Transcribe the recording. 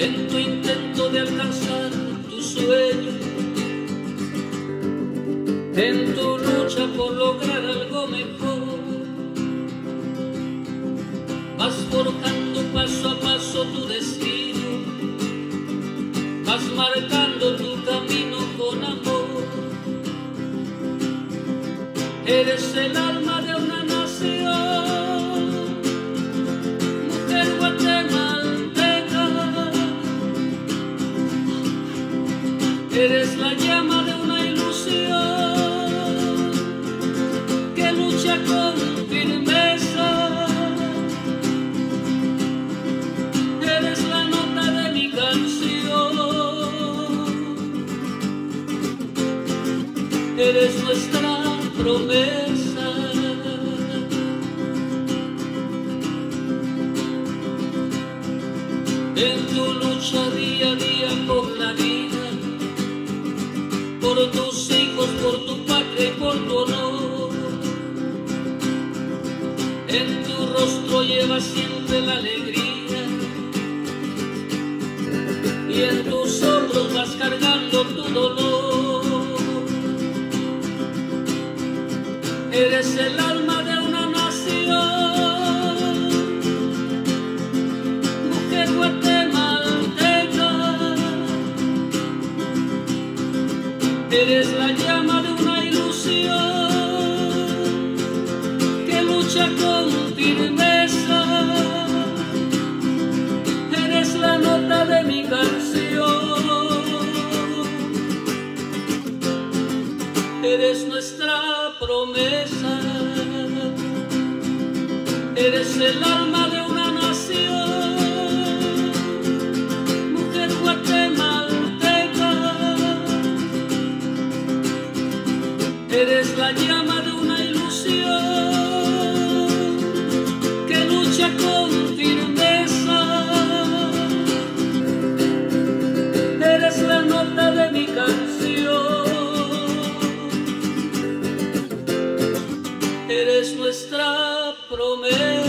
en tu intento de alcanzar tu sueño, en tu lucha por lograr algo mejor. Vas forjando paso a paso tu destino, vas marcando tu camino con amor. Eres el alma de una nación, mujer guatemalteca. Eres la llama de una ilusión que lucha con firmeza. Eres la nota de mi canción. Eres nuestra promesa. En tu lucha día a día por la vida, por tus hijos, por tu patria y por tu honor, en tu rostro llevas siempre la alegría y en tus hombros vas cargando tu dolor. Eres el alma de una nación, mujer guatemalteca. Eres la llama de una ilusión que lucha con firmeza. Eres la nota de mi canción. Eres nuestra promesa. Eres el alma de una nación, mujer guatemalteca. Eres la llama de una ilusión que lucha con firmeza. Eres la nota de mi canción. Eres nuestra promesa.